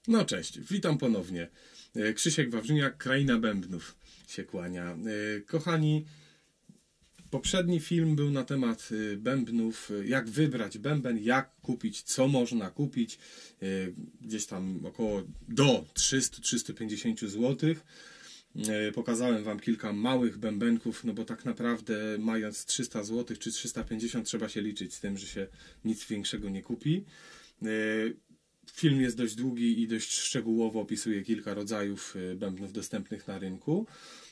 No cześć, witam ponownie. Krzysiek Wawrzyniak, Kraina Bębnów się kłania. Kochani, poprzedni film był na temat bębnów, jak wybrać bęben, jak kupić, co można kupić. Gdzieś tam około do 300-350 zł. Pokazałem Wam kilka małych bębenków, no bo tak naprawdę mając 300 zł czy 350 trzeba się liczyć z tym, że się nic większego nie kupi. Film jest dość długi i dość szczegółowo opisuje kilka rodzajów bębnów dostępnych na rynku.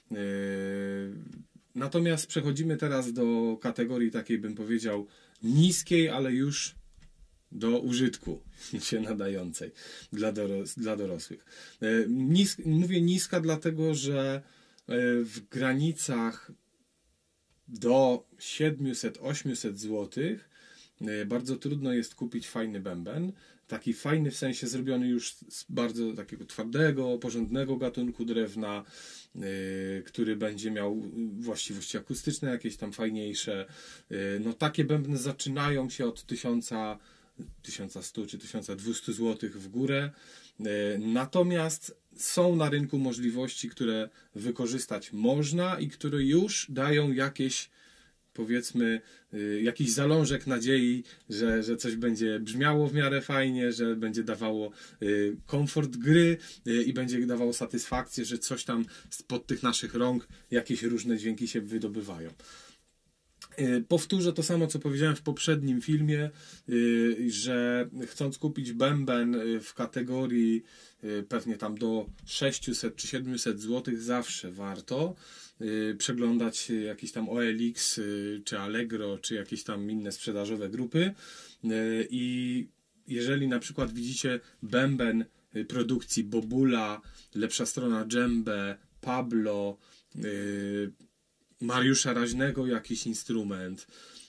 Natomiast przechodzimy teraz do kategorii takiej, bym powiedział, niskiej, ale już do użytku się nadającej dla dorosłych. Mówię niska dlatego, że w granicach do 700-800 zł bardzo trudno jest kupić fajny bęben. Taki fajny w sensie zrobiony już z bardzo takiego twardego, porządnego gatunku drewna, który będzie miał właściwości akustyczne jakieś tam fajniejsze. No takie bębny zaczynają się od 1100 czy 1200 zł w górę. Natomiast są na rynku możliwości, które wykorzystać można i które już dają jakieś, powiedzmy, jakiś zalążek nadziei, że coś będzie brzmiało w miarę fajnie, że będzie dawało komfort gry i będzie dawało satysfakcję, że coś tam spod tych naszych rąk, jakieś różne dźwięki się wydobywają. Powtórzę to samo, co powiedziałem w poprzednim filmie, że chcąc kupić bęben w kategorii pewnie tam do 600 czy 700 zł, zawsze warto przeglądać jakiś tam OLX, czy Allegro, czy jakieś tam inne sprzedażowe grupy. I jeżeli na przykład widzicie bęben produkcji Bobula, Lepsza Strona Dżembe, Pablo, Mariusza Raźnego jakiś instrument.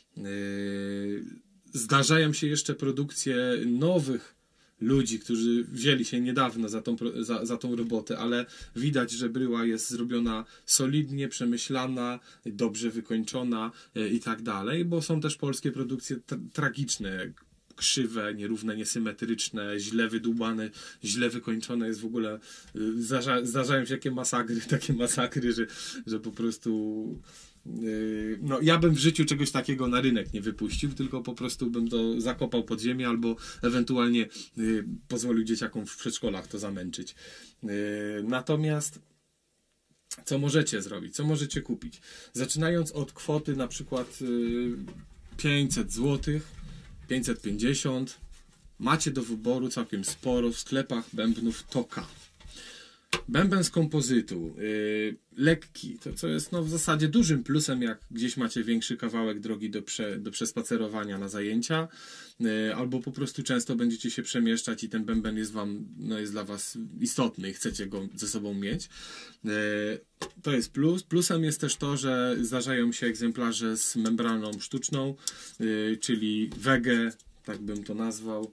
Zdarzają się jeszcze produkcje nowych ludzi, którzy wzięli się niedawno za tą robotę, ale widać, że bryła jest zrobiona solidnie, przemyślana, dobrze wykończona i tak dalej, bo są też polskie produkcje tragiczne, krzywe, nierówne, niesymetryczne, źle wydłubane, źle wykończone. Jest w ogóle, zdarzają się takie masakry, że po prostu no, ja bym w życiu czegoś takiego na rynek nie wypuścił, tylko po prostu bym to zakopał pod ziemię albo ewentualnie pozwolił dzieciakom w przedszkolach to zamęczyć. Natomiast co możecie zrobić? Co możecie kupić? Zaczynając od kwoty na przykład 500 zł, 550, macie do wyboru całkiem sporo w sklepach bębnów Toka. Bęben z kompozytu, lekki, to co jest no w zasadzie dużym plusem, jak gdzieś macie większy kawałek drogi do przespacerowania na zajęcia, albo po prostu często będziecie się przemieszczać i ten bęben jest jest dla Was istotny i chcecie go ze sobą mieć. To jest plus. Plusem jest też to, że zdarzają się egzemplarze z membraną sztuczną, czyli wege, tak bym to nazwał.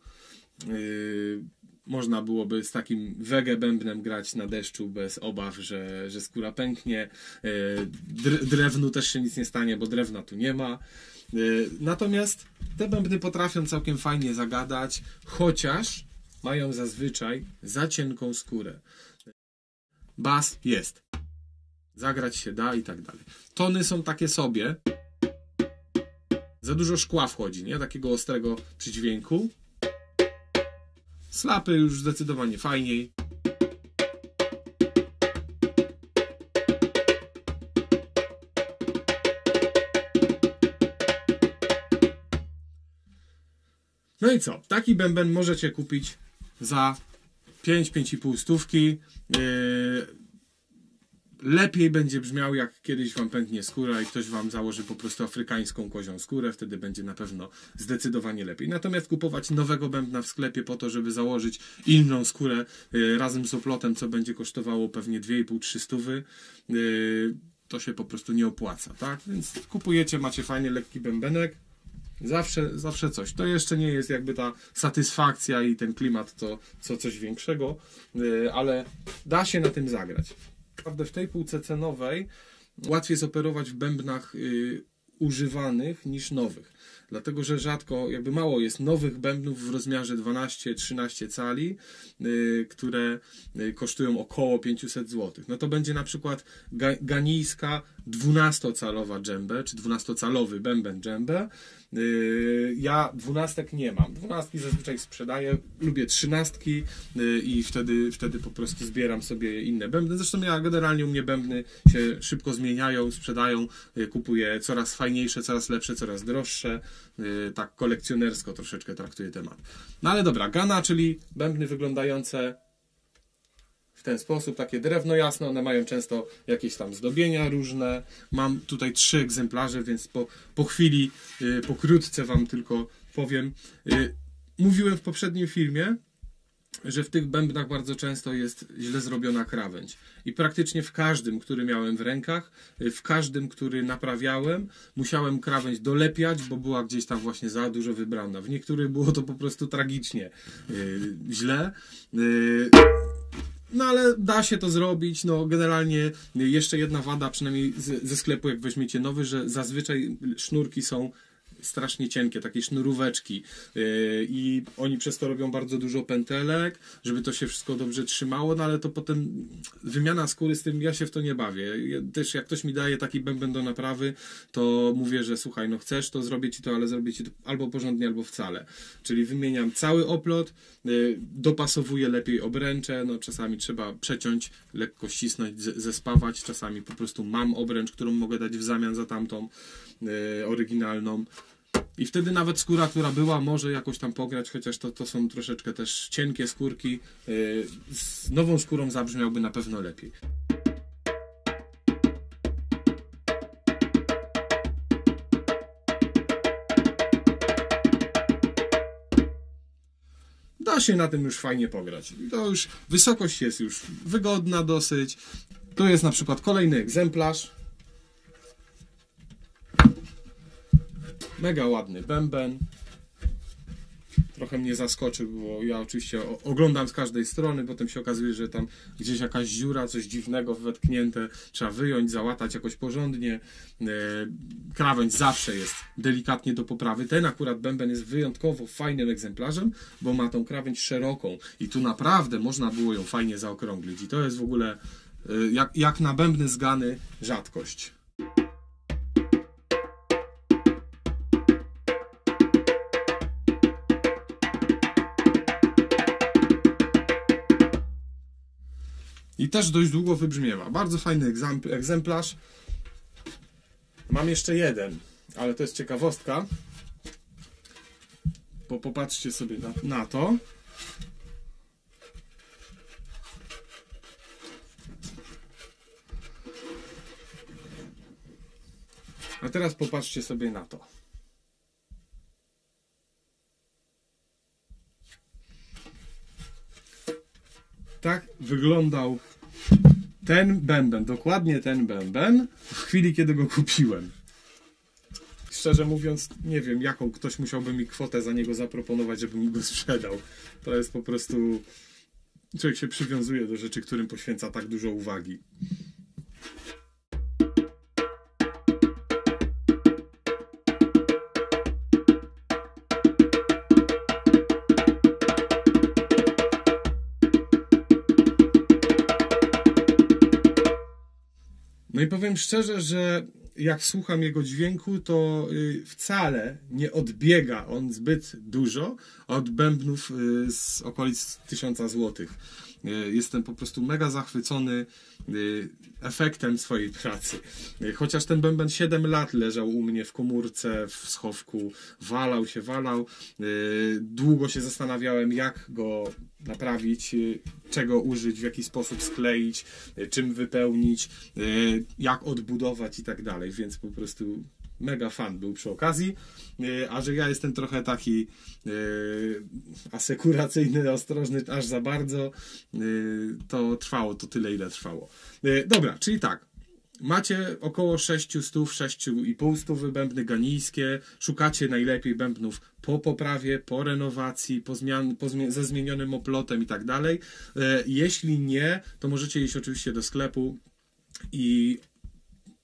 Można byłoby z takim wege bębnem grać na deszczu bez obaw, że skóra pęknie. Drewnu też się nic nie stanie, bo drewna tu nie ma. Natomiast te bębny potrafią całkiem fajnie zagadać, chociaż mają zazwyczaj za cienką skórę. Bas jest. Zagrać się da i tak dalej. Tony są takie sobie. Za dużo szkła wchodzi, nie? Takiego ostrego przydźwięku. Slapy już zdecydowanie fajniej. No i co? Taki bęben możecie kupić za 5-5,5 stówki. Lepiej będzie brzmiał, jak kiedyś Wam pęknie skóra i ktoś Wam założy po prostu afrykańską kozią skórę, wtedy będzie na pewno zdecydowanie lepiej. Natomiast kupować nowego bębna w sklepie po to, żeby założyć inną skórę razem z oplotem, co będzie kosztowało pewnie 2,5-3 stówy, to się po prostu nie opłaca, tak? Więc kupujecie, macie fajnie lekki bębenek, zawsze coś. To jeszcze nie jest jakby ta satysfakcja i ten klimat, co coś większego, ale da się na tym zagrać. Naprawdę w tej półce cenowej łatwiej jest operować w bębnach używanych niż nowych. Dlatego, że rzadko, jakby mało jest nowych bębnów w rozmiarze 12-13 cali, które kosztują około 500 zł. No to będzie na przykład ganijska 12-calowa dżembę, czy 12-calowy bęben dżembę. Ja 12 nie mam. 12 zazwyczaj sprzedaję, lubię 13 i wtedy po prostu zbieram sobie inne bębny. Zresztą ja generalnie u mnie bębny się szybko zmieniają, sprzedają, kupuję coraz fajniejsze, coraz lepsze, coraz droższe. Tak kolekcjonersko troszeczkę traktuję temat. No ale dobra, gana, czyli bębny wyglądające w ten sposób, takie drewno jasne, one mają często jakieś tam zdobienia różne. Mam tutaj 3 egzemplarze, więc po chwili, pokrótce wam tylko powiem. Mówiłem w poprzednim filmie, że w tych bębnach bardzo często jest źle zrobiona krawędź. I praktycznie w każdym, który miałem w rękach, w każdym, który naprawiałem, musiałem krawędź dolepiać, bo była gdzieś tam właśnie za dużo wybrana. W niektórych było to po prostu tragicznie źle. No ale da się to zrobić. No generalnie jeszcze jedna wada, przynajmniej ze sklepu, jak weźmiecie nowy, że zazwyczaj sznurki są strasznie cienkie, takie sznuróweczki i oni przez to robią bardzo dużo pętelek, żeby to się wszystko dobrze trzymało, no ale to potem wymiana skóry z tym, ja się w to nie bawię. Ja też jak ktoś mi daje taki bęben do naprawy, to mówię, że słuchaj, no chcesz, to zrobię ci to, ale zrobię ci to albo porządnie, albo wcale. Czyli wymieniam cały oplot, dopasowuję lepiej obręcze, no czasami trzeba przeciąć, lekko ścisnąć, zespawać, czasami po prostu mam obręcz, którą mogę dać w zamian za tamtą oryginalną. I wtedy nawet skóra, która była, może jakoś tam pograć, chociaż to są troszeczkę też cienkie skórki. Z nową skórą zabrzmiałby na pewno lepiej. Da się na tym już fajnie pograć. To już wysokość jest już wygodna dosyć. To jest na przykład kolejny egzemplarz. Mega ładny bęben. Trochę mnie zaskoczył, bo ja oczywiście oglądam z każdej strony, potem się okazuje, że tam gdzieś jakaś dziura, coś dziwnego wetknięte, trzeba wyjąć, załatać jakoś porządnie. Krawędź zawsze jest delikatnie do poprawy. Ten akurat bęben jest wyjątkowo fajnym egzemplarzem, bo ma tą krawędź szeroką i tu naprawdę można było ją fajnie zaokrąglić. I to jest w ogóle jak na bębny z Gany rzadkość. I też dość długo wybrzmiewa. Bardzo fajny egzemplarz. Mam jeszcze jeden, ale to jest ciekawostka. Bo popatrzcie sobie na to. A teraz popatrzcie sobie na to. Tak wyglądał ten bęben, dokładnie ten bęben w chwili, kiedy go kupiłem. Szczerze mówiąc, nie wiem, jaką ktoś musiałby mi kwotę za niego zaproponować, żeby mi go sprzedał. To jest po prostu... Człowiek się przywiązuje do rzeczy, którym poświęca tak dużo uwagi. No i powiem szczerze, że jak słucham jego dźwięku, to wcale nie odbiega on zbyt dużo od bębnów z okolic 1000 zł. Jestem po prostu mega zachwycony efektem swojej pracy. Chociaż ten bęben 7 lat leżał u mnie w komórce, w schowku, walał. Długo się zastanawiałem, jak go naprawić, czego użyć, w jaki sposób skleić, czym wypełnić, jak odbudować i tak dalej, więc po prostu mega fan był przy okazji, a że ja jestem trochę taki asekuracyjny, ostrożny aż za bardzo, to trwało to tyle, ile trwało. Dobra, czyli tak, macie około 600, 6,5 bębny ganijskie, szukacie najlepiej bębnów po poprawie, po renowacji, ze zmienionym oplotem i tak dalej. Jeśli nie, to możecie iść oczywiście do sklepu i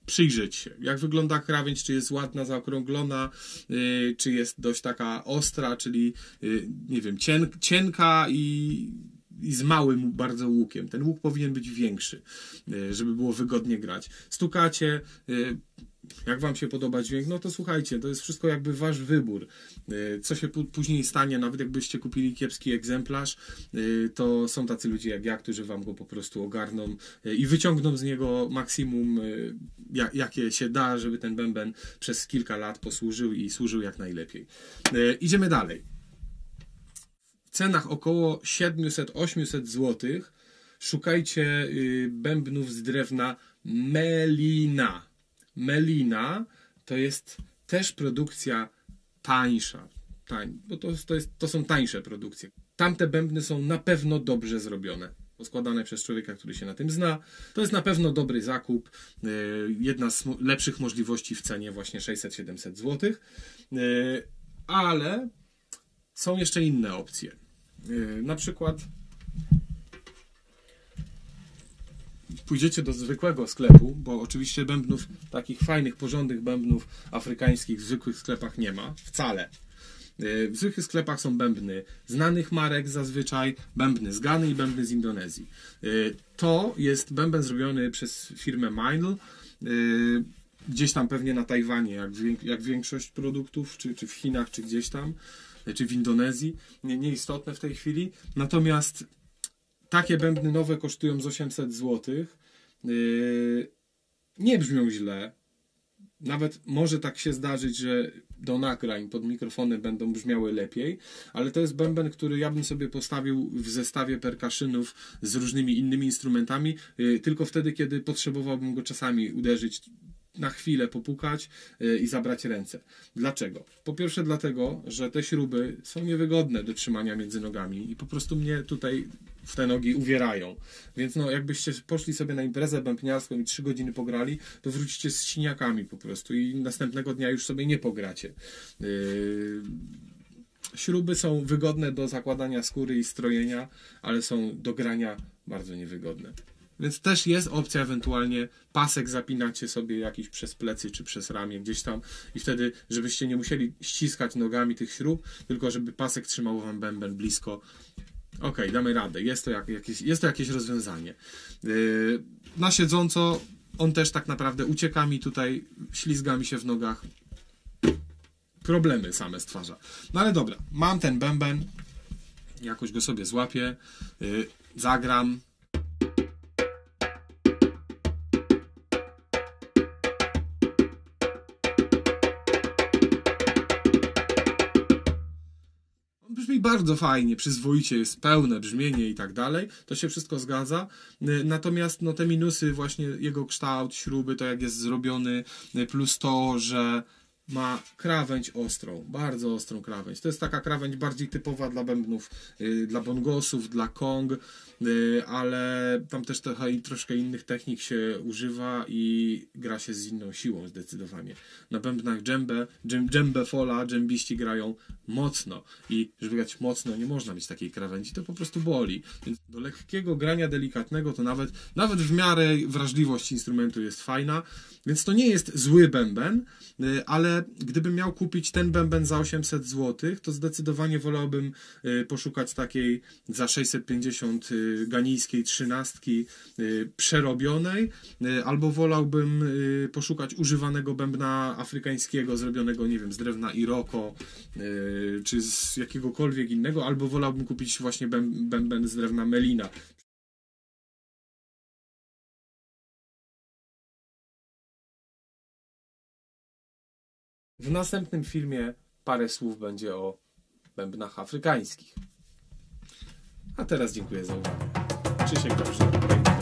przyjrzeć się, jak wygląda krawędź, czy jest ładna, zaokrąglona, czy jest dość taka ostra, czyli nie wiem, cienka i z małym bardzo łukiem. Ten łuk powinien być większy, żeby było wygodnie grać. Stukacie, jak wam się podoba dźwięk, no to słuchajcie, to jest wszystko jakby wasz wybór. Co się później stanie, nawet jakbyście kupili kiepski egzemplarz, to są tacy ludzie jak ja, którzy wam go po prostu ogarną i wyciągną z niego maksimum, jakie się da, żeby ten bęben przez kilka lat posłużył i służył jak najlepiej. Idziemy dalej. W cenach około 700-800 zł szukajcie bębnów z drewna Melina. Melina to jest też produkcja tańsza, bo to są tańsze produkcje. Tamte bębny są na pewno dobrze zrobione, poskładane przez człowieka, który się na tym zna. To jest na pewno dobry zakup, jedna z lepszych możliwości w cenie, właśnie 600-700 zł, ale są jeszcze inne opcje. Na przykład pójdziecie do zwykłego sklepu, bo oczywiście bębnów, takich fajnych, porządnych bębnów afrykańskich w zwykłych sklepach nie ma. Wcale. W zwykłych sklepach są bębny znanych marek zazwyczaj, bębny z Gany i bębny z Indonezji. To jest bęben zrobiony przez firmę Meinl, gdzieś tam pewnie na Tajwanie, jak większość produktów, czy w Chinach, czy gdzieś tam, czy w Indonezji. Nieistotne w tej chwili. Natomiast takie bębny nowe kosztują z 800 zł. Nie brzmią źle. Nawet może tak się zdarzyć, że do nagrań pod mikrofony będą brzmiały lepiej, ale to jest bęben, który ja bym sobie postawił w zestawie percusionów z różnymi innymi instrumentami, tylko wtedy, kiedy potrzebowałbym go czasami uderzyć, na chwilę popukać i zabrać ręce. Dlaczego? Po pierwsze dlatego, że te śruby są niewygodne do trzymania między nogami i po prostu mnie tutaj w te nogi uwierają. Więc no, jakbyście poszli sobie na imprezę bębniarską i 3 godziny pograli, to wrócicie z siniakami po prostu i następnego dnia już sobie nie pogracie. Śruby są wygodne do zakładania skóry i strojenia, ale są do grania bardzo niewygodne. Więc też jest opcja ewentualnie pasek zapinacie sobie jakiś przez plecy czy przez ramię gdzieś tam i wtedy, żebyście nie musieli ściskać nogami tych śrub, tylko żeby pasek trzymał wam bęben blisko. Okej, damy radę. Jest to jakieś rozwiązanie. Na siedząco on też tak naprawdę ucieka mi tutaj, ślizga mi się w nogach. Problemy same stwarza. No ale dobra, mam ten bęben, jakoś go sobie złapię, zagram. Brzmi bardzo fajnie, przyzwoicie, jest pełne brzmienie i tak dalej, to się wszystko zgadza, natomiast no, te minusy, właśnie jego kształt, śruby, to jak jest zrobiony, plus to, że ma krawędź ostrą, bardzo ostrą krawędź. To jest taka krawędź bardziej typowa dla bębnów, dla bongosów, dla kong, ale tam też troszkę innych technik się używa i gra się z inną siłą zdecydowanie. Na bębnach dżembę fola, dżembiści grają mocno i żeby grać mocno nie można mieć takiej krawędzi, to po prostu boli. Więc do lekkiego grania delikatnego to nawet w miarę wrażliwość instrumentu jest fajna, więc to nie jest zły bęben, ale gdybym miał kupić ten bęben za 800 zł, to zdecydowanie wolałbym poszukać takiej za 650 ganijskiej 13 przerobionej, albo wolałbym poszukać używanego bębna afrykańskiego, zrobionego, nie wiem, z drewna Iroko, czy z jakiegokolwiek innego, albo wolałbym kupić właśnie bęben z drewna Melina. W następnym filmie parę słów będzie o bębnach afrykańskich. A teraz dziękuję za uwagę. Krzysiek Dobrze.